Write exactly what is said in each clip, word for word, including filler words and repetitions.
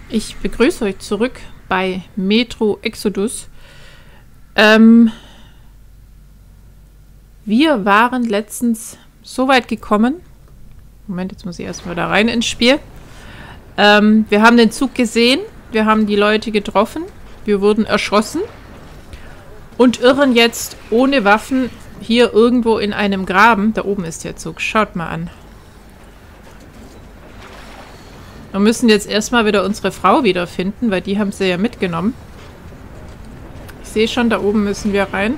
Ich begrüße euch zurück bei Metro Exodus. Ähm, wir waren letztens so weit gekommen. Moment, jetzt muss ich erstmal da rein ins Spiel. Ähm, wir haben den Zug gesehen. Wir haben die Leute getroffen. Wir wurden erschossen. Und irren jetzt ohne Waffen hier irgendwo in einem Graben. Da oben ist der Zug. Schaut mal an. Wir müssen jetzt erstmal wieder unsere Frau wiederfinden, weil die haben sie ja mitgenommen. Ich sehe schon, da oben müssen wir rein.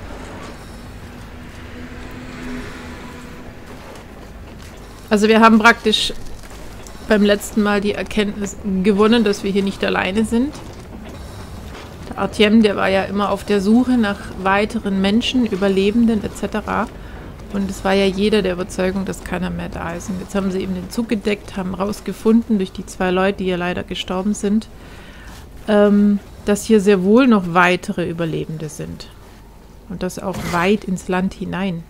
Also wir haben praktisch beim letzten Mal die Erkenntnis gewonnen, dass wir hier nicht alleine sind. Der Artyom, der war ja immer auf der Suche nach weiteren Menschen, Überlebenden et cetera. Und es war ja jeder der Überzeugung, dass keiner mehr da ist. Und jetzt haben sie eben den Zug gedeckt, haben rausgefunden, durch die zwei Leute, die ja leider gestorben sind, ähm, dass hier sehr wohl noch weitere Überlebende sind. Und das auch weit ins Land hinein.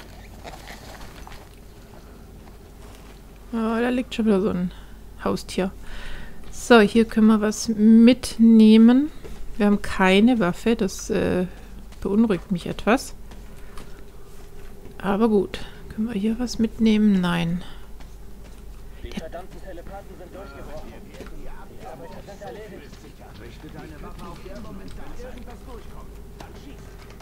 Oh, da liegt schon wieder so ein Haustier. So, hier können wir was mitnehmen. Wir haben keine Waffe, das äh, beunruhigt mich etwas. Aber gut. Können wir hier was mitnehmen? Nein. Die verdammten Telepathen sind durchgebrochen. Die Arbeiter sind erledigt. Richte deine Waffe auf den Moment, dass irgendwas durchkommt. Dann schieß.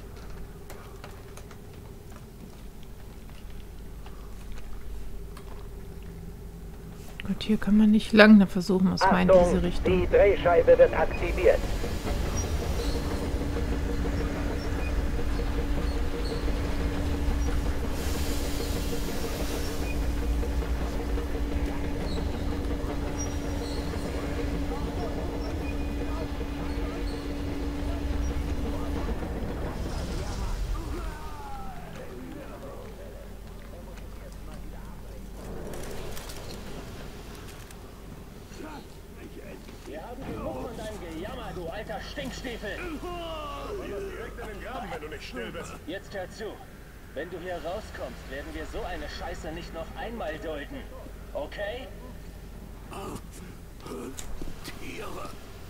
Gut, hier kann man nicht lang. Dann versuchen wir es mal in diese Richtung. Die Drehscheibe wird aktiviert. Wir haben genug von deinem Gejammer, du alter Stinkstiefel! Direkt in den Graben, wenn du nicht still bist. Jetzt hör zu. Wenn du hier rauskommst, werden wir so eine Scheiße nicht noch einmal dulden. Okay? Tiere.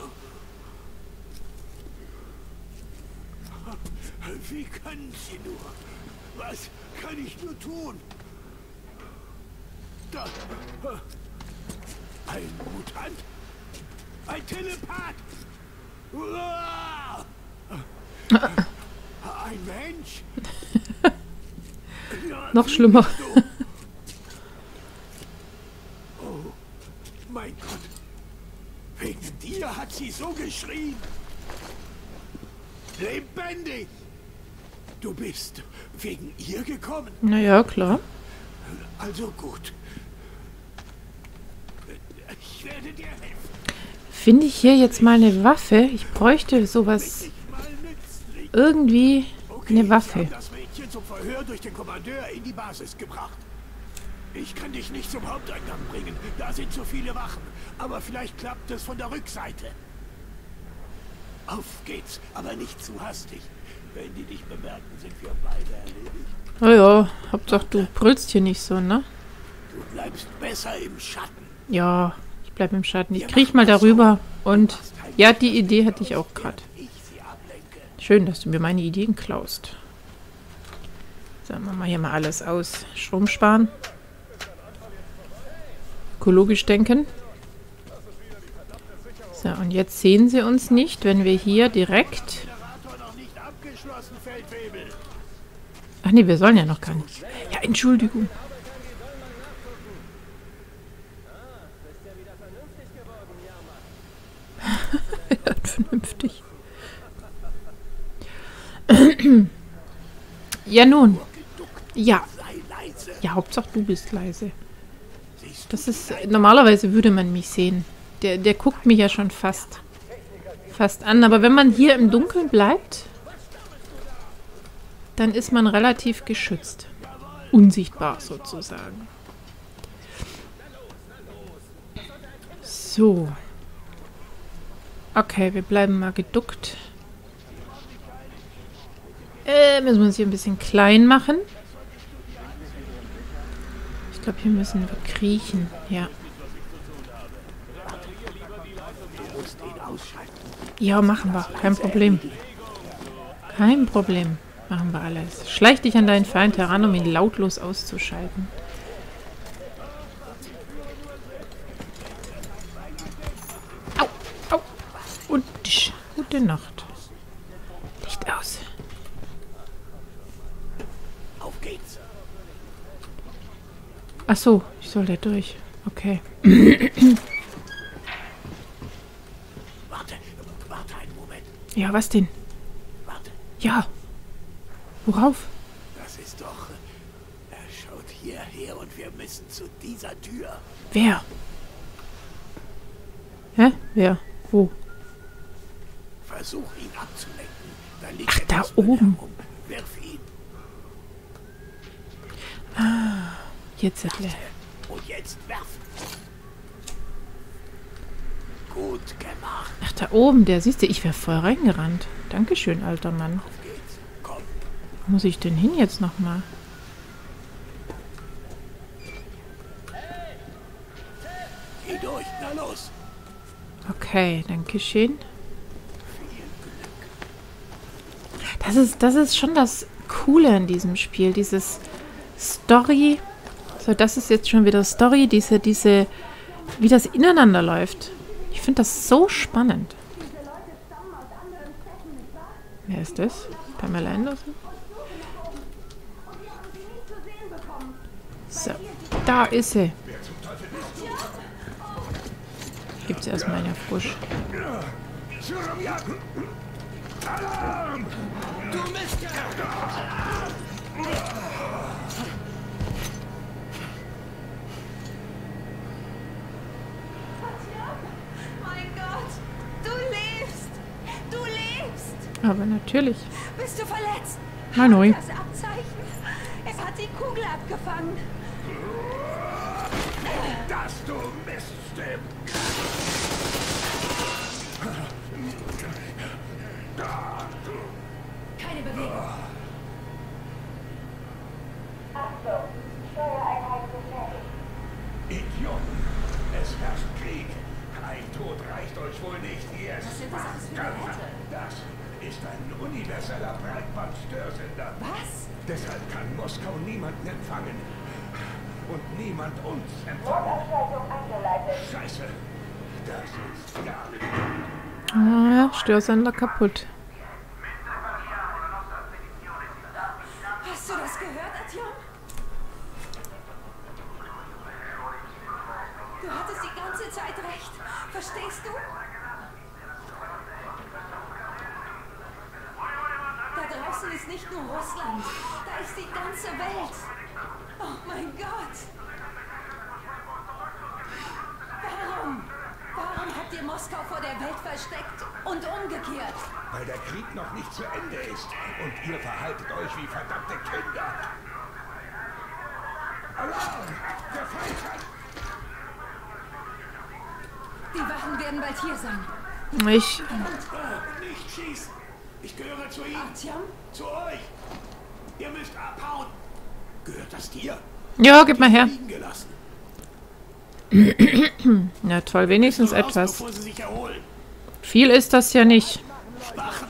Wie können sie nur? Was kann ich nur tun? Da. Ein Mutant? Ein Telepath! Uah! Ein Mensch? Noch schlimmer. Oh, mein Gott. Wegen dir hat sie so geschrien. Lebendig! Du bist wegen ihr gekommen? Naja, klar. Also gut. Ich werde dir helfen. Finde ich hier jetzt mal eine Waffe? Ich bräuchte sowas. Irgendwie eine Waffe. Ich habe das Mädchen zum Verhör durch den Kommandeur in die Basis gebracht. Ich kann dich nicht zum Haupteingang bringen. Da sind zu viele Wachen. Aber vielleicht klappt es von der Rückseite. Auf geht's, aber nicht zu hastig. Wenn die dich bemerken, sind wir beide erledigt. Oh ja, Hauptsache du brüllst hier nicht so, ne? Du bleibst besser im Schatten. Ja, ich bleib im Schatten. Ich kriech mal darüber. Und ja, die Idee hatte ich auch gerade. Schön, dass du mir meine Ideen klaust. Sagen wir mal hier mal alles aus. Strom sparen. Ökologisch denken. So, und jetzt sehen sie uns nicht, wenn wir hier direkt... Ach nee, wir sollen ja noch gar nicht. Ja, Entschuldigung. Ja, vernünftig. Ja, nun. Ja. Ja, Hauptsache du bist leise. Das ist... Normalerweise würde man mich sehen. Der, der guckt mich ja schon fast, fast an. Aber wenn man hier im Dunkeln bleibt, dann ist man relativ geschützt. Unsichtbar sozusagen. So. Okay, wir bleiben mal geduckt. Äh, müssen wir uns hier ein bisschen klein machen. Ich glaube, hier müssen wir kriechen. Ja. Du musst ihn ausschalten. Ja, machen wir. Kein Problem. Kein Problem. Machen wir alles. Schleich dich an deinen Feind heran, um ihn lautlos auszuschalten. Au, au. Und tsch, gute Nacht. Licht aus. Auf geht's. Ach so, ich soll da durch. Okay. Warte, warte einen Moment. Ja, was denn? Warte, Ja. Worauf? das ist doch... Er schaut hierher und wir müssen zu dieser Tür. Wer? Hä? Wer? Wo? Versuch ihn abzulenken. Da liegt Ach, da etwas Müll oben. herum. Wirf ihn. Jetzt erklärt. Und jetzt werfen. Gut gemacht. Ach, da oben, der, siehst du, ich wäre voll reingerannt. Dankeschön, alter Mann. Auf geht's. Komm. Wo muss ich denn hin jetzt nochmal? Geh durch. Na los. Okay, danke schön. Das ist, das ist schon das Coole in diesem Spiel. Dieses Story. So, das ist jetzt schon wieder Story. Diese, diese, wie das ineinander läuft. Ich finde das so spannend. Wer ist das? Pamela Anderson? So, da ist sie. Gibt's erstmal eine Frisch. Mein Gott, du lebst! Du lebst! Aber natürlich. Bist du verletzt? Hanoi. Das Abzeichen. Es hat die Kugel abgefangen. Dass du Miststück. Keine Bewegung. Idioten. Es herrscht Krieg. Ein Tod reicht euch wohl nicht. Ihr Was sind das alles für Geräte? Das ist ein universeller Breitband-Störsender. Was? Deshalb kann Moskau niemanden empfangen. Und niemand uns empfangen. Scheiße. Das ist gar nicht. Ah ja, Störsender kaputt. Hast du das gehört, Artyom? Du hattest die ganze Zeit recht. Verstehst du? Da draußen ist nicht nur Russland. Da ist die ganze Welt. Oh mein Gott. Warum? Warum habt ihr Moskau vor der Welt versteckt und umgekehrt? Weil der Krieg noch nicht zu Ende ist. Und ihr verhaltet euch wie verdammte Kinder. Alarm! Der Feind hat... Die Wachen werden bald hier sein. Ich. Ah, nicht schießen! Ich gehöre zu ihm. Artyom? Zu euch. Ihr müsst abhauen. Gehört das dir? Ja, gib mal her. Liegen gelassen. Na toll, wenigstens Nur raus, etwas. bevor sie sich erholen. Viel ist das ja nicht. Wachen.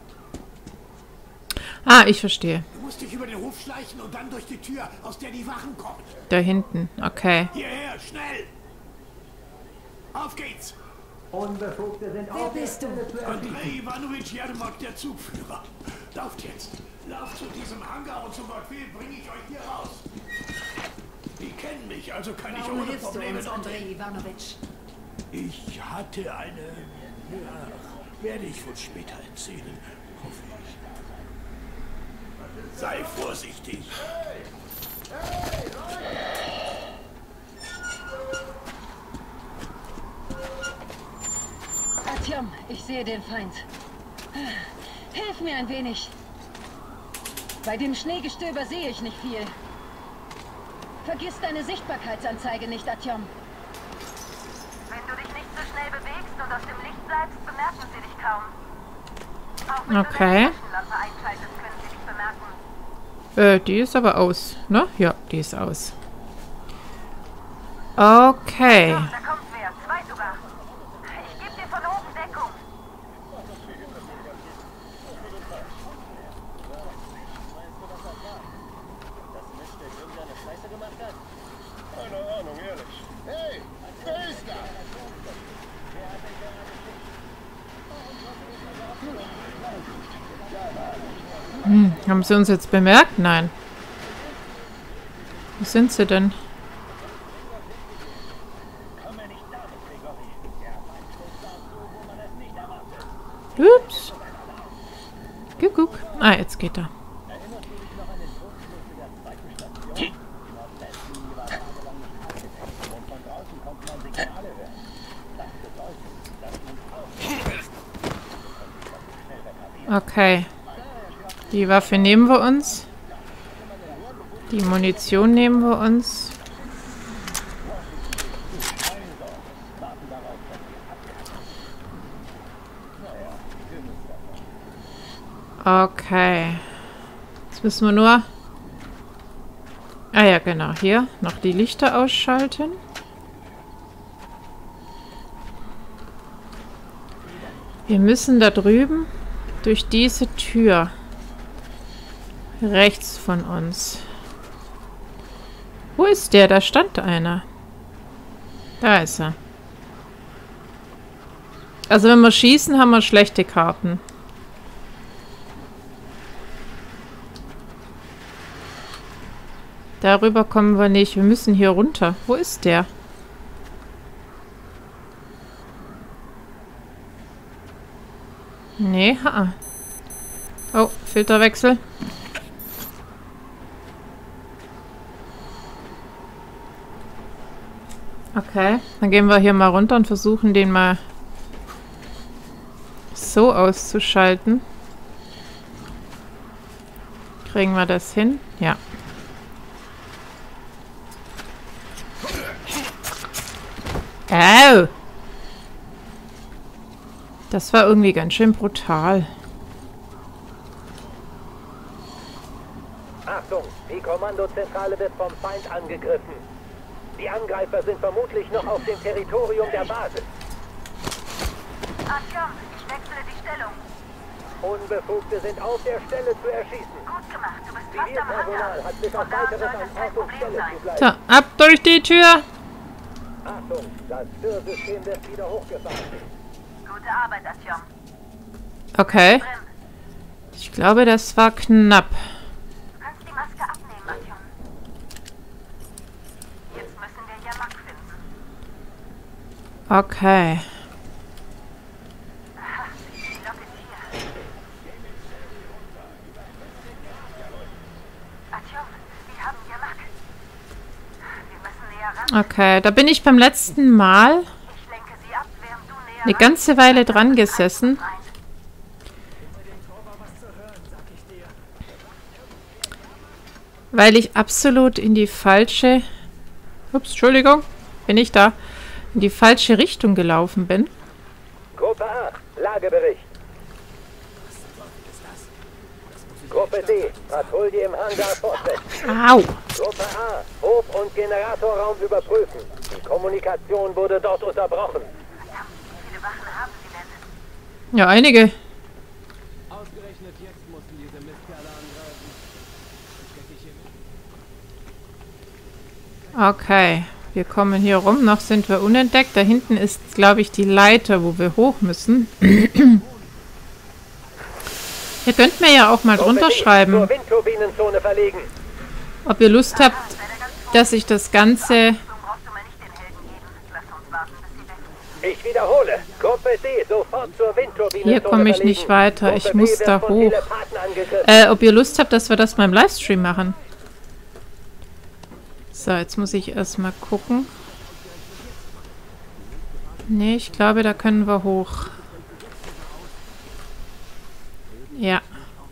Ah, ich verstehe. Du musst dich über den Hof schleichen und dann durch die Tür, aus der die Wachen kommen. Da hinten. Okay. Hierher, schnell! Auf geht's! Wer bist du? Andrei Ivanovich Jermak, der Zugführer. Lauft jetzt. Lauft zu diesem Hangar und zum Befehl bringe ich euch hier raus. Die kennen mich, also kann ich Warum ohne hilfst du Probleme uns, dorthin. Andrei Ivanovich? Ich hatte eine... Ja, werde ich wohl später erzählen. Hoffe ich. Sei vorsichtig. Artyom, ich sehe den Feind. Hilf mir ein wenig. Bei dem Schneegestöber sehe ich nicht viel. Vergiss deine Sichtbarkeitsanzeige nicht, Artyom. Wenn du dich nicht so schnell bewegst und aus dem Licht bleibst, bemerken sie dich kaum. Auch wenn Okay. du deine Taschenlampe einschaltest, können sie dich bemerken. Äh, die ist aber aus, ne? Ja, die ist aus. Okay. Da kommt wer, zwei sogar. Ich gebe dir Das Miststück irgendeine Scheiße gemacht hat? Keine Ahnung, ehrlich. Hey, wer ist da? Hm, haben sie uns jetzt bemerkt? Nein. Wo sind sie denn? Ups. Guck, guck. Ah, jetzt geht er. Okay. Die Waffe nehmen wir uns. Die Munition nehmen wir uns. Okay. Jetzt müssen wir nur... Ah ja, genau. Hier noch die Lichter ausschalten. Wir müssen da drüben durch diese Tür. Rechts von uns. Wo ist der? Da stand einer. Da ist er. Also wenn wir schießen, haben wir schlechte Karten. Darüber kommen wir nicht. Wir müssen hier runter. Wo ist der? Nee, ha. Oh, Filterwechsel. Okay, dann gehen wir hier mal runter und versuchen den mal so auszuschalten. Kriegen wir das hin? Ja. Au! Das war irgendwie ganz schön brutal. Achtung, die Kommandozentrale wird vom Feind angegriffen. Die Angreifer sind vermutlich noch auf dem Territorium der Basis. Artyom, ich wechsle die Stellung. Unbefugte sind auf der Stelle zu erschießen. Gut gemacht, du bist fast am Hangar. Zivilpersonal hat bis auf Von da aus weiteres sollte an es kein Ort und Problem Stelle sein. zu bleiben. So, ab durch die Tür. Achtung, das Türsystem wird wieder hochgefahren. Gute Arbeit, Artyom. Okay. Drin. Ich glaube, das war knapp. Du kannst die Maske abnehmen, Artyom. Jetzt müssen wir Yamak finden. Okay. Aha, die Lok ist hier. Artyom, wir haben Yamak. Wir müssen näher ran. Okay, da bin ich beim letzten Mal Ich lenke sie ab, während du näher eine ran- ganze Weile dran gesessen. Rein. Weil ich absolut in die falsche... Ups, Entschuldigung. Bin ich da? In die falsche Richtung gelaufen bin. Gruppe A, Lagebericht. Gruppe D, Patrouille im Hangar fortsetzen. Au! Gruppe A, Hof- und Generatorraum überprüfen. Die Kommunikation wurde dort unterbrochen. Verdammt, wie viele Wachen haben sie denn? Ja, einige. Ausgerechnet jetzt mussten diese Mistkerle angreifen. Steck ich hier mit? Okay, wir kommen hier rum. Noch sind wir unentdeckt. Da hinten ist, glaube ich, die Leiter, wo wir hoch müssen. Ihr könnt mir ja auch mal drunter schreiben, Zur Windturbinenzone verlegen. ob ihr Lust habt, dass ich das Ganze... So brauchst du mal nicht den Helden geben. Lass uns warten, bis sie weg sind. Ich wiederhole. Gruppe D, sofort zur Windturbinenzone Hier komme ich verlegen. nicht weiter. Ich Gruppe muss B wird da von hoch. Telepathen angegriffen. Äh, ob ihr Lust habt, dass wir das mal im Livestream machen. So, jetzt muss ich erstmal gucken. Nee, ich glaube, da können wir hoch. Ja.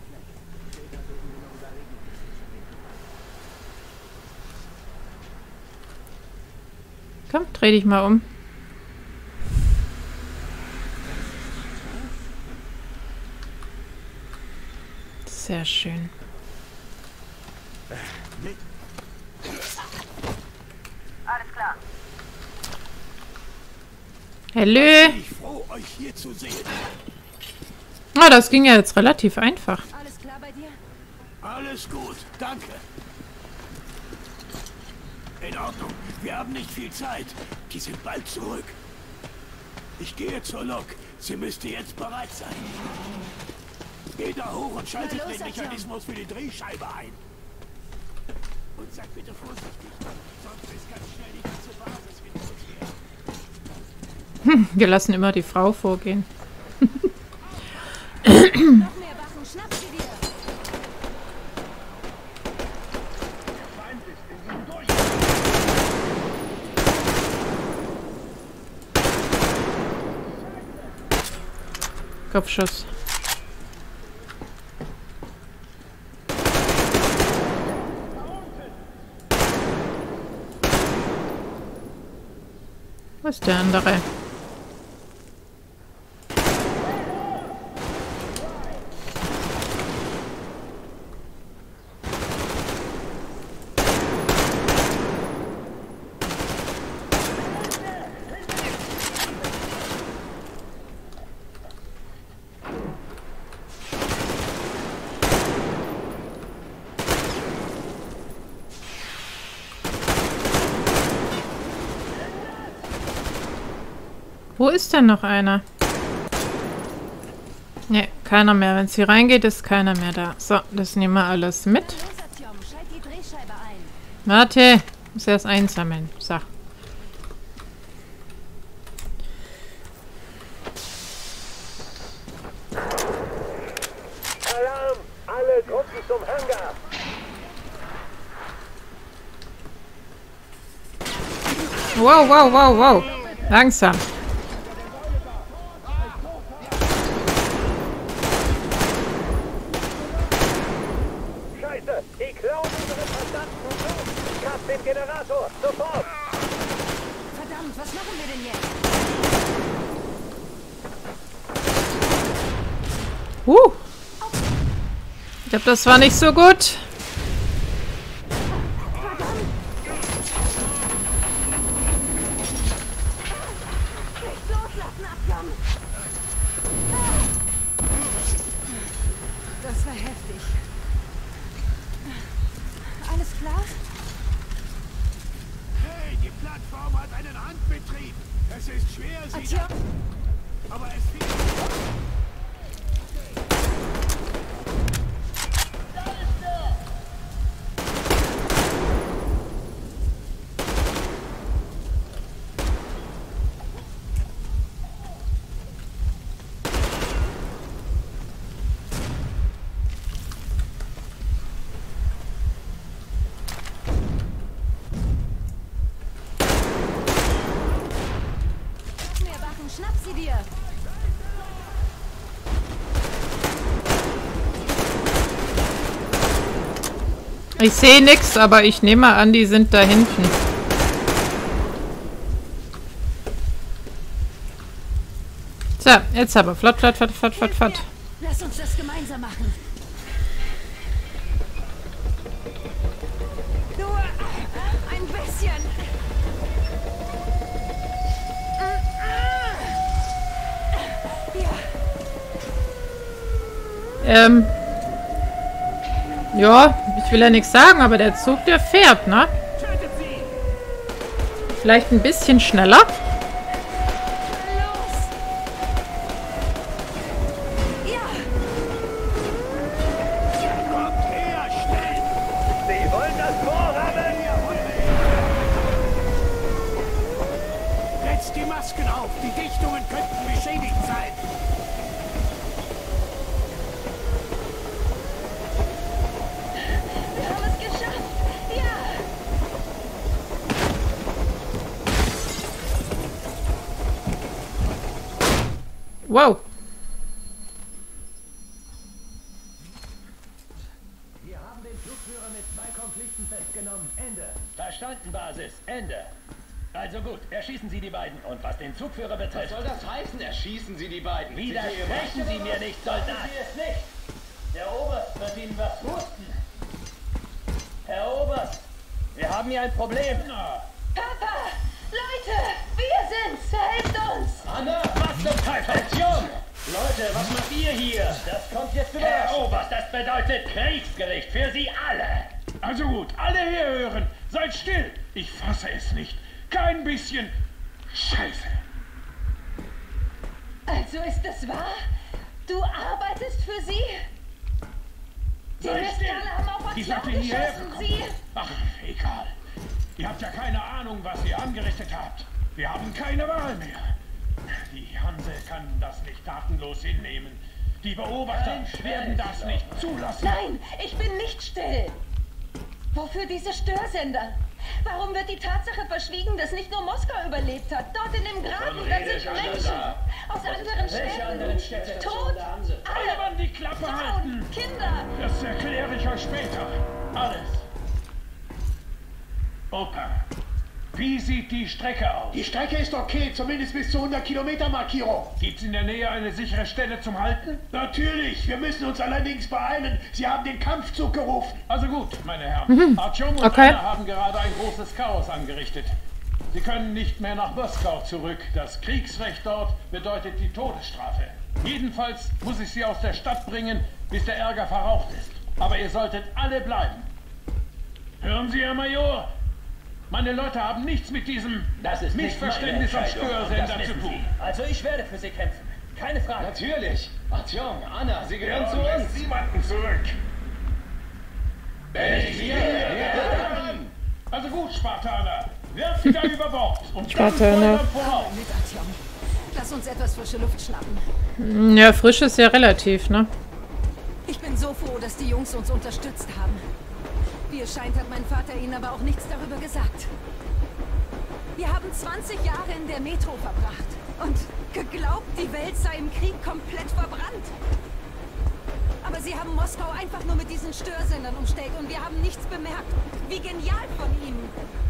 Komm, dreh dich mal um. Sehr schön. Alles klar. Hallo. Ich bin froh, euch hier zu sehen. Ah, das ging ja jetzt relativ einfach. Alles klar bei dir? Alles gut, danke. In Ordnung, wir haben nicht viel Zeit. Die sind bald zurück. Ich gehe zur Lok. Sie müsste jetzt bereit sein. Geh da hoch und schaltet Na los, den Mechanismus für die Drehscheibe ein. Und seid bitte vorsichtig, sonst ist ganz schnell die ganze Basis hinter uns her. Hm, wir lassen immer die Frau vorgehen. Noch mehr Wachen, schnapp sie dir! Kopfschuss. Was ist der andere? Wo ist denn noch einer? Ne, keiner mehr. Wenn sie reingeht, ist keiner mehr da. So, das nehmen wir alles mit. Los, Artyom, schalt die Drehscheibe ein. Warte, muss erst einsammeln. So. Alarm! Alle Gruppen zum Hangar! Wow, wow, wow, wow. Langsam. Scheiße! Die klauen unsere verdammten Zug! Kap den Generator! Sofort! Verdammt, was machen wir denn jetzt? Uh. Ich glaube, das war nicht so gut. Nicht loslassen, Artyom! Das war heftig. Alles klar? Hey, die Plattform hat einen Handbetrieb. Es ist schwer, sie... Artyom! Aber es fehlt... Noch mehr Wachen, schnapp sie dir! Ich sehe nichts, aber ich nehme mal an, die sind da hinten. So, jetzt aber. Flott, flott, flott, flott, flott, flott. Lass uns das gemeinsam machen. Nur ein bisschen. Ja. Ähm. Ja, ich will ja nichts sagen, aber der Zug, der fährt, ne? Vielleicht ein bisschen schneller. Los! Ja! Kommt her, schnell! Sie wollen das vorhaben! Setzt die Masken auf. Die Dichtungen könnten beschädigt sein. Wir haben es geschafft! Ja! Wow. Wir haben den Zugführer mit zwei Konflikten festgenommen. Ende. Verstanden, Basis. Ende. Also gut, erschießen Sie die beiden. Und was den Zugführer betrifft... Was soll das heißen? Erschießen Sie die beiden. Widersprechen Sie mir nicht, Soldat! Sie es nicht! Der Oberst wird Ihnen was husten. Herr Oberst, wir haben hier ein Problem. Papa! Leute! Wir sind's! Verhelft uns! Anna, was zum Teufel? Aktion! Leute, was macht ihr hier? Das kommt jetzt über. Herr Oberst, das bedeutet Kriegsgericht für Sie alle. Also gut, alle herhören. Seid still. Ich fasse es nicht. Kein bisschen Scheiße. Also ist es wahr? Du arbeitest für sie? Die Seid still. Mistkerle haben auf Die Atlan sagte hierher geschossen, gekommen. sie... Ach, egal. Ihr habt ja keine Ahnung, was ihr angerichtet habt. Wir haben keine Wahl mehr. Die Hanse kann das nicht tatenlos hinnehmen. Die Beobachter werden das nicht zulassen. Nein, ich bin nicht still. Wofür diese Störsender? Warum wird die Tatsache verschwiegen, dass nicht nur Moskau überlebt hat? Dort in dem Graben, da sind Menschen aus anderen Städten. Tot, Alle Mann die Klappe halten. Frauen, Kinder. Das erkläre ich euch später. Alles. Opa, wie sieht die Strecke aus? Die Strecke ist okay, zumindest bis zur hundert Kilometer Markierung. Gibt's in der Nähe eine sichere Stelle zum Halten? Natürlich, wir müssen uns allerdings beeilen. Sie haben den Kampfzug gerufen. Also gut, meine Herren. Artyom und Okay. Anna haben gerade ein großes Chaos angerichtet. Sie können nicht mehr nach Moskau zurück. Das Kriegsrecht dort bedeutet die Todesstrafe. Jedenfalls muss ich sie aus der Stadt bringen, bis der Ärger verraucht ist. Aber ihr solltet alle bleiben. Hören Sie, Herr Major? Meine Leute haben nichts mit diesem Das ist nicht Missverständnis am meine Entscheidung, und Störsender das zu wissen tun. Sie. Also ich werde für Sie kämpfen. Keine Frage. Natürlich. Artyom, Anna, Sie gehören Ja, zu lässt uns. niemanden zurück. Bin ich hier? Also gut, Spartaner. Werft sie da über Bord und Spartaner. dann Feuer voraus. Mit Artyom. Lass uns etwas frische Luft schnappen. Ja, frisch ist ja relativ, ne? Ich bin so froh, dass die Jungs uns unterstützt haben. Wie es scheint, hat mein Vater ihnen aber auch nichts darüber gesagt. Wir haben zwanzig Jahre in der Metro verbracht und geglaubt, die Welt sei im Krieg komplett verbrannt. Aber sie haben Moskau einfach nur mit diesen Störsendern umstellt und wir haben nichts bemerkt. Wie genial von ihnen!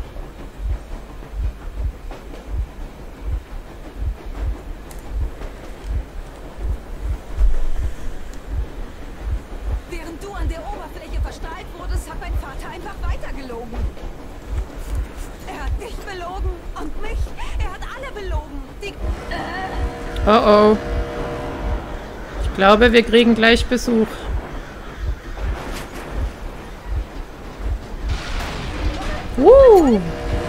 Während du an der Oberfläche verstrahlt wurdest, hat mein Vater einfach weitergelogen. Er hat dich belogen und mich. Er hat alle belogen. Die... Oh oh. Ich glaube, wir kriegen gleich Besuch. Uh.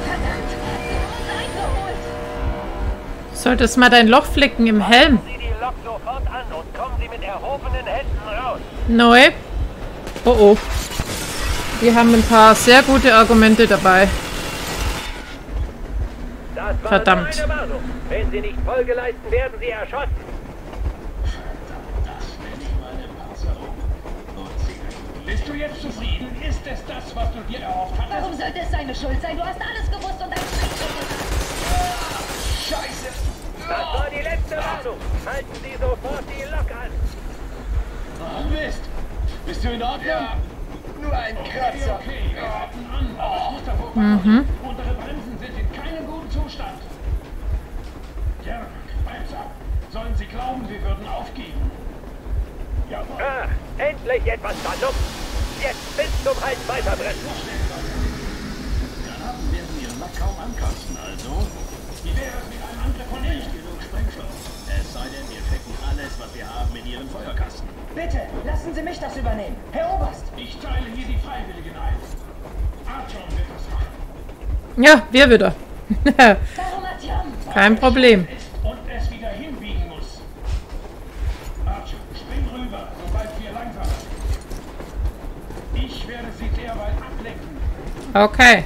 Solltest mal dein Loch flicken im Helm. Sie die Lok sofort an und kommen Sie mit erhobenen Händen raus. Neu. Oh oh. Wir haben ein paar sehr gute Argumente dabei. Das war Verdammt. nur eine Warnung. Wenn Sie nicht Folge leisten, werden Sie erschossen. Bist du jetzt zufrieden? Ist es das, was du dir erhofft hattest? Warum sollte es seine Schuld sein? Du hast alles gewusst und ein Scheiße gesagt. Scheiße. Das war die letzte Warnung. Halten Sie sofort die Lok an. Oh, Mist. Bist du in Ordnung? Ja. Nur ein Okay, Kratzer. okay, wir halten an, aber ich muss davor warnen. Unsere Bremsen sind in keinem guten Zustand. Ja, Bremse ab. Sollen Sie glauben, wir würden aufgeben? Jawohl. Ah, endlich etwas Vernunft. Jetzt bis zum Hals weiterbrennen. Granaten werden Ihren Lack kaum ankosten, also. Wie wäre es mit einem Angriff von innen? Genug Sprengstoff. Es sei denn, wir stecken alles, was wir haben, in Ihren Feuerkasten. Bitte, lassen Sie mich das übernehmen. Herr Oberst! Ich teile hier die Freiwilligen ein. Artyom wird das machen. Ja, wir wieder. Warum, Artyom? Kein Problem. Ist und es wieder hinbiegen muss. Artyom, spring rüber, sobald wir langsam sind. Ich werde Sie derweil ablenken. Okay.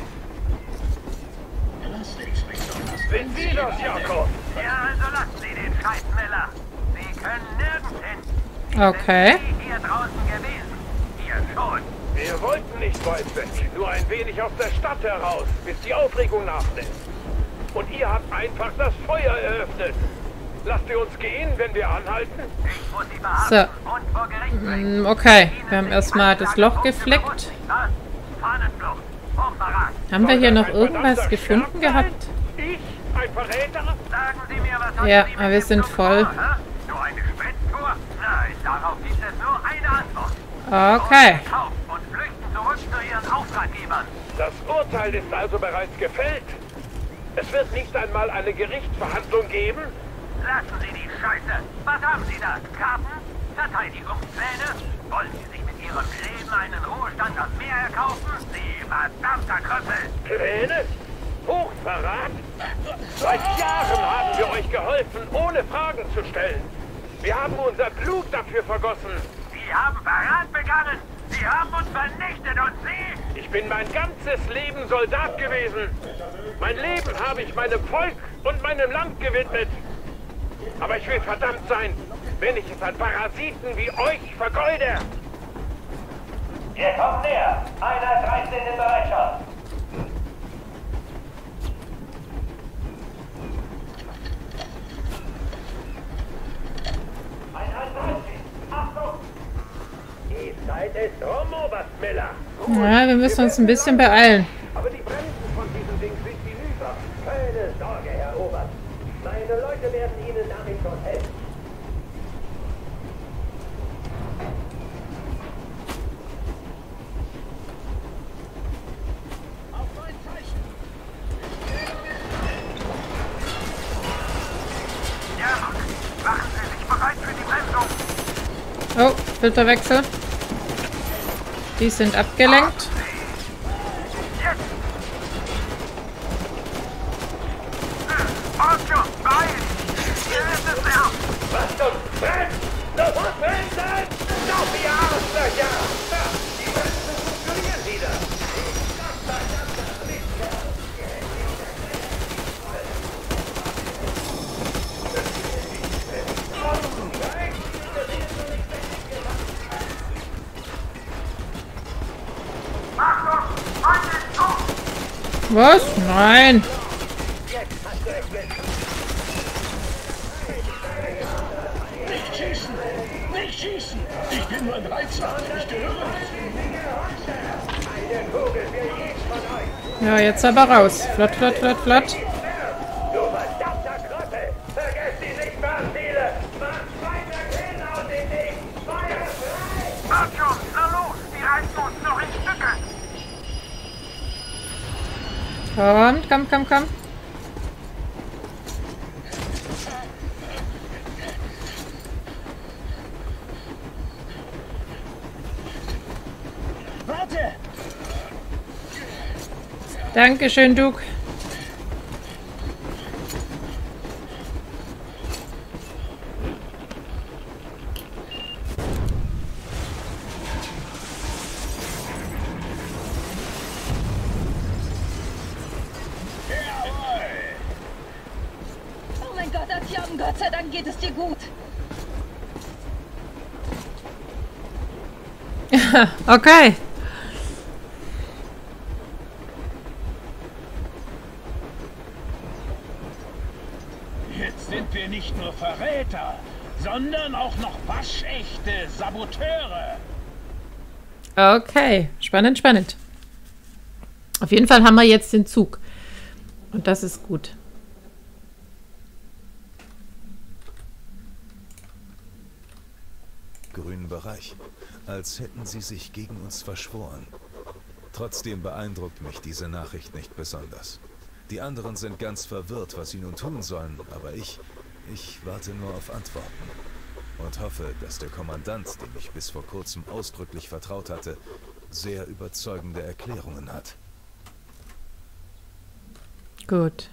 Sind Sie das, Jakob? Ja, also lassen Sie den Scheißmiller. Sie können nirgends hin. Okay. Sind Sie hier draußen gewesen? Hier schon. Wir wollten nicht weit weg, nur ein wenig aus der Stadt heraus, bis die Aufregung nachlässt. Und ihr habt einfach das Feuer eröffnet. Lasst ihr uns gehen, wenn wir anhalten? Ich muss Sie verhaften So. und vor Gericht bringen. Mm, Okay. Wir haben erstmal das Loch gefleckt. Was? Fahnenflucht. Hochverrat. Haben wir hier noch Ein irgendwas verdammter gefunden Scherz gehabt? sein? Ich? Ein Verräter? Sagen Sie mir, was haben Ja, Sie mit aber wir dem sind Flug voll. vor, hä? So eine Spättour? Nein, darauf gibt es nur eine Antwort. Okay. Kauf und flüchten zurück zu Ihren Auftraggebern. Das Urteil ist also bereits gefällt. Es wird nicht einmal eine Gerichtsverhandlung geben. Lassen Sie die Scheiße! Was haben Sie da? Karten? Verteidigungspläne? Wollen Sie sich mit Ihrem Leben einen Ruhestand am Meer erkaufen? Sie verdammter Krüppel! Pläne? Hochverrat? Seit Jahren haben wir euch geholfen, ohne Fragen zu stellen. Wir haben unser Blut dafür vergossen. Sie haben Verrat begangen. Sie haben uns vernichtet und Sie... Ich bin mein ganzes Leben Soldat gewesen. Mein Leben habe ich meinem Volk und meinem Land gewidmet. Aber ich will verdammt sein, wenn ich es an Parasiten wie euch vergeude. Wir kommen näher. Einheit dreizehn in Bereitschaft. Einheit dreizehn. Achtung! Die Zeit ist rum, Oberst Miller. Ja, wir müssen uns ein bisschen beeilen. Aber die Bremsen von diesem Ding sind hinüber. Keine Sorge, Herr Oberst. Meine Leute werden Ihnen damit schon helfen. Auf mein Zeichen! Ja, machen Sie sich bereit für die Bremsung. Oh, Filterwechsel. Die sind abgelenkt. Archer, beeil! Hier ist es mehr! Was zum Bremsen? Sofort bremsen! Auf die Arschlöcher! Da, die Bremsen funktionieren wieder! Achtung! Feinde zu! Was? Nein. Nicht schießen! Nicht schießen! Ich bin nur ein Reizer. Ich gehöre nicht. Ja, jetzt aber raus. Flott, flott, flott, flott. Du verdammter Krüppel! Vergesst die Sichtfahrziele! Macht weiter Grillen aus dem Ding! Feuer frei! Mach schon! Na los! Die reißen uns noch in Stücke! Kommt, komm, komm, komm. Warte! Dankeschön, Duke. Oh mein Gott, Artyom, Gott sei Dank geht es dir gut. Okay. Jetzt sind wir nicht nur Verräter, sondern auch noch waschechte Saboteure. Okay. Spannend, spannend. Auf jeden Fall haben wir jetzt den Zug. Und das ist gut. Grünen Bereich, als hätten sie sich gegen uns verschworen. Trotzdem beeindruckt mich diese Nachricht nicht besonders. Die anderen sind ganz verwirrt, was sie nun tun sollen, aber ich, ich warte nur auf Antworten. Und hoffe, dass der Kommandant, dem ich bis vor kurzem ausdrücklich vertraut hatte, sehr überzeugende Erklärungen hat. Gut.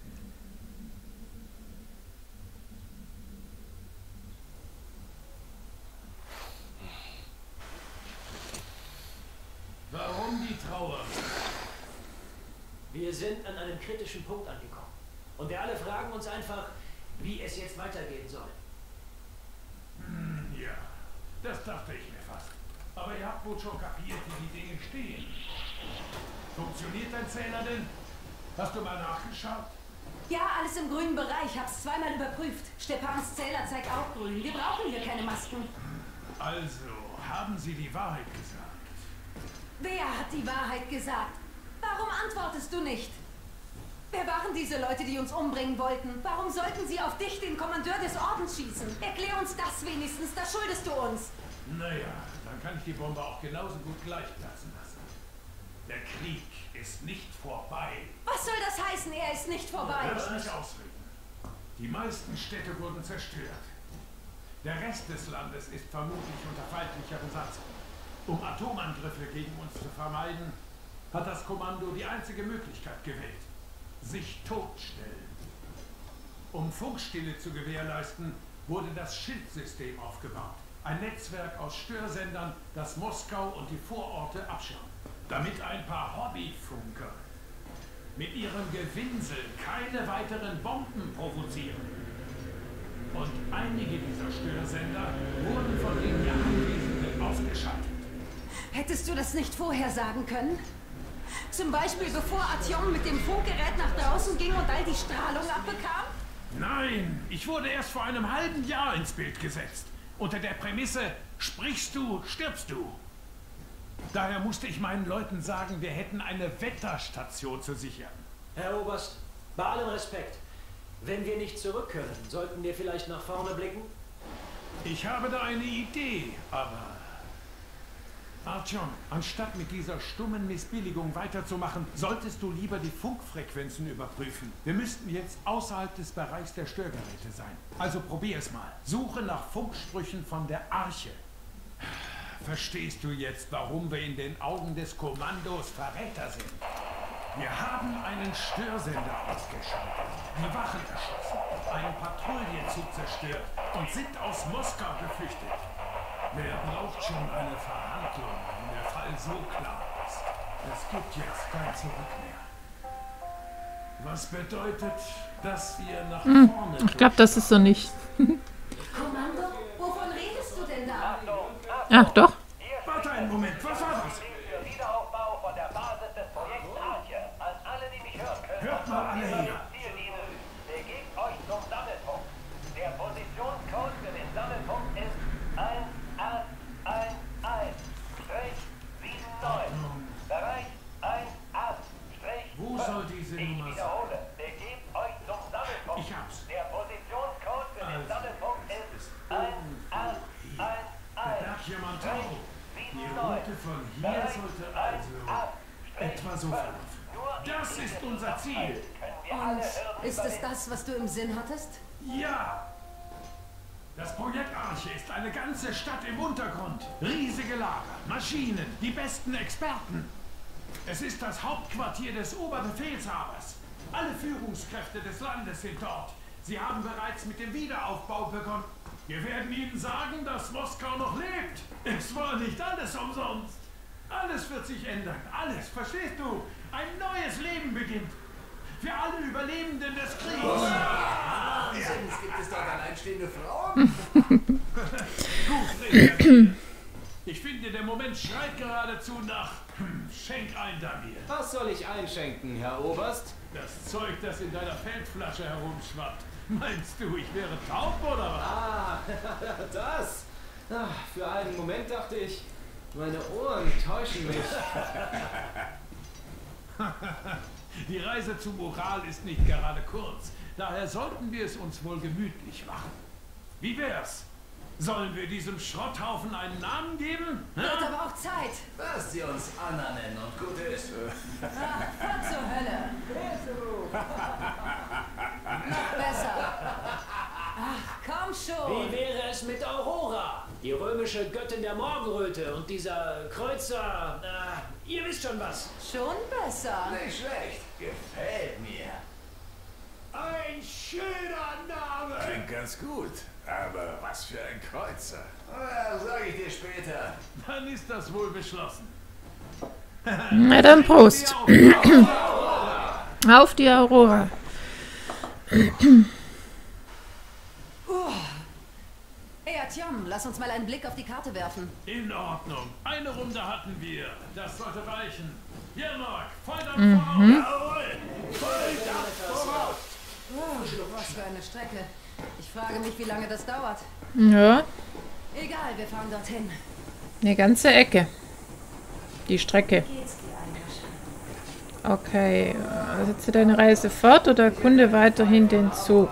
Warum die Trauer? Wir sind an einem kritischen Punkt angekommen. Und wir alle fragen uns einfach, wie es jetzt weitergehen soll. Hm, ja, das dachte ich mir fast. Aber ihr habt wohl schon kapiert, wie die Dinge stehen. Funktioniert dein Zähler denn? Hast du mal nachgeschaut? Ja, alles im grünen Bereich. Hab's zweimal überprüft. Stepans Zähler zeigt auch grün. Wir brauchen hier keine Masken. Also, haben sie die Wahrheit gesagt? Wer hat die Wahrheit gesagt? Warum antwortest du nicht? Wer waren diese Leute, die uns umbringen wollten? Warum sollten sie auf dich, den Kommandeur des Ordens, schießen? Erklär uns das wenigstens, das schuldest du uns. Naja, dann kann ich die Bombe auch genauso gut gleich platzen lassen. Der Krieg ist nicht vorbei. Was soll das heißen, er ist nicht vorbei? Lass mich ausreden. Die meisten Städte wurden zerstört. Der Rest des Landes ist vermutlich unter feindlicher Besatzung. Um Atomangriffe gegen uns zu vermeiden, hat das Kommando die einzige Möglichkeit gewählt: sich totstellen. Um Funkstille zu gewährleisten, wurde das Schildsystem aufgebaut. Ein Netzwerk aus Störsendern, das Moskau und die Vororte abschirmt. Damit ein paar Hobbyfunker mit ihrem Gewinsel keine weiteren Bomben provozieren. Und einige dieser Störsender wurden von den hier Anwesenden ausgeschaltet. Hättest du das nicht vorher sagen können? Zum Beispiel bevor Artyom mit dem Funkgerät nach draußen ging und all die Strahlung abbekam? Nein, ich wurde erst vor einem halben Jahr ins Bild gesetzt. Unter der Prämisse, sprichst du, stirbst du. Daher musste ich meinen Leuten sagen, wir hätten eine Wetterstation zu sichern. Herr Oberst, bei allem Respekt, wenn wir nicht zurück können, sollten wir vielleicht nach vorne blicken? Ich habe da eine Idee, aber... Artyom, anstatt mit dieser stummen Missbilligung weiterzumachen, solltest du lieber die Funkfrequenzen überprüfen. Wir müssten jetzt außerhalb des Bereichs der Störgeräte sein. Also probier es mal. Suche nach Funksprüchen von der Arche. Verstehst du jetzt, warum wir in den Augen des Kommandos Verräter sind? Wir haben einen Störsender ausgeschaltet, die Wachen erschossen, einen Patrouillenzug zerstört und sind aus Moskau geflüchtet. Wer braucht schon eine Verhandlung, wenn der Fall so klar ist? Es gibt jetzt kein Zurück mehr. Was bedeutet, dass wir nach hm, vorne... Ich glaube, das ist so nicht. Kommando? Wovon redest du denn da? Ach, doch. Warte einen Moment, was war das? Der Wiederaufbau von der Basis des Projekts Arche. An alle, die mich hören können. Hört mal alle her. Ziel dienen. Begebt euch zum Sammelpunkt. Der Positionscode für den Sammelpunkt ist eins acht eins eins sieben neun. Bereich eins acht fünf. Wo soll diese Ich Nummer sein? wiederhole. Begebt euch zum Sammelpunkt. Ich hab's. Der Positionscode für den Also, Sammelpunkt ist eins acht eins Der Berg Yamantau. Die Route von hier sollte also etwa so verlaufen. Das ist unser Ziel. Und ist es das, was du im Sinn hattest? Ja! Das Projekt Arche ist eine ganze Stadt im Untergrund. Riesige Lager, Maschinen, die besten Experten. Es ist das Hauptquartier des Oberbefehlshabers. Alle Führungskräfte des Landes sind dort. Sie haben bereits mit dem Wiederaufbau begonnen. Wir werden Ihnen sagen, dass Moskau noch lebt. Es war nicht alles umsonst. Alles wird sich ändern. Alles, verstehst du? Ein neues Leben beginnt. Für alle Überlebenden des Kriegs. Oh, ja. Gibt es dort alleinstehende Frauen? Gut, Rede. Ich finde, der Moment schreit geradezu nach hm, Schenk ein, Damir. Was soll ich einschenken, Herr Oberst? Das Zeug, das in deiner Feldflasche herumschwappt. Meinst du, ich wäre taub oder was? Ah, das. Ach, für einen Moment dachte ich, meine Ohren täuschen mich. Die Reise zum Ural ist nicht gerade kurz. Daher sollten wir es uns wohl gemütlich machen. Wie wär's? Sollen wir diesem Schrotthaufen einen Namen geben? Wird aber auch Zeit. Lasst sie uns Anna nennen und gut ist. Ach, fahr zur Hölle. Noch besser. Ach, komm schon. Wie wäre es mit Aurora? Die römische Göttin der Morgenröte und dieser Kreuzer... Äh, ihr wisst schon was. Schon besser. Nicht schlecht. Gefällt mir. Ein schöner Name! Klingt ganz gut. Aber was für ein Kreuzer. Ja, sag ich dir später. Dann ist das wohl beschlossen. Na dann Prost. Auf die Aurora. Hey Artyom, lass uns mal einen Blick auf die Karte werfen. In Ordnung. Eine Runde hatten wir. Das sollte reichen. Jermark, Volldampf Mhm. voraus! Jawohl! Volldampf voraus! Oh, was für eine Strecke. Ich frage mich, wie lange das dauert. Ja, Egal, wir fahren dorthin. eine ganze Ecke. Die Strecke. Geht's dir eigentlich? Okay, äh, setze deine Reise fort oder erkunde weiterhin den Zug.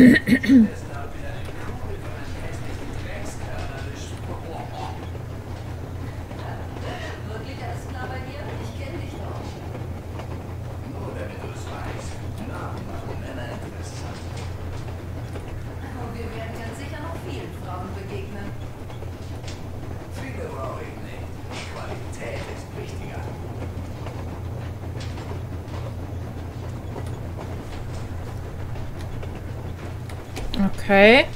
Wirklich alles klar bei dir? Ich kenne dich doch. Nur damit du es weißt. Namen machen Männer interessant. Okay.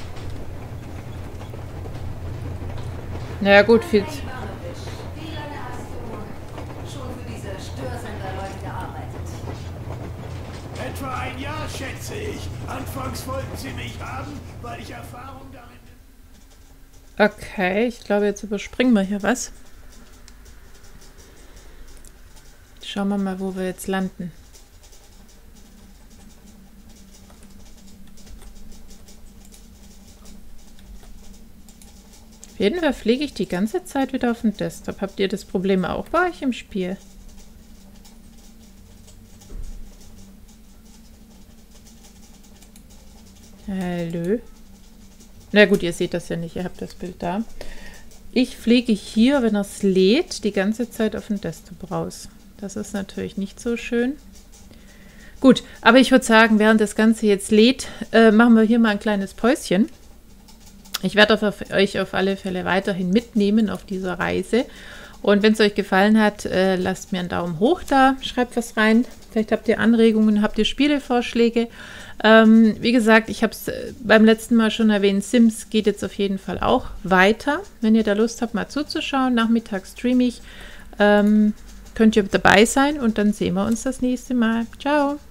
Naja gut, viel... Wie lange hast du schon für diese Störsender-Leute gearbeitet? Etwa ein Jahr, schätze ich. Anfangs wollten sie mich haben, weil ich Erfahrung darin... Okay, ich glaube, jetzt überspringen wir hier was. Schauen wir mal, wo wir jetzt landen. Auf jeden Fall fliege ich die ganze Zeit wieder auf den Desktop. Habt ihr das Problem auch bei euch im Spiel? Hallo? Na gut, ihr seht das ja nicht, ihr habt das Bild da. Ich fliege hier, wenn es lädt, die ganze Zeit auf den Desktop raus. Das ist natürlich nicht so schön. Gut, aber ich würde sagen, während das Ganze jetzt lädt, äh, machen wir hier mal ein kleines Päuschen. Ich werde auf euch auf alle Fälle weiterhin mitnehmen auf dieser Reise. Und wenn es euch gefallen hat, äh, lasst mir einen Daumen hoch da, schreibt was rein. Vielleicht habt ihr Anregungen, habt ihr Spielevorschläge. Ähm, wie gesagt, ich habe es beim letzten Mal schon erwähnt, Sims geht jetzt auf jeden Fall auch weiter. Wenn ihr da Lust habt, mal zuzuschauen, nachmittags streame ich, ähm, könnt ihr dabei sein und dann sehen wir uns das nächste Mal. Ciao!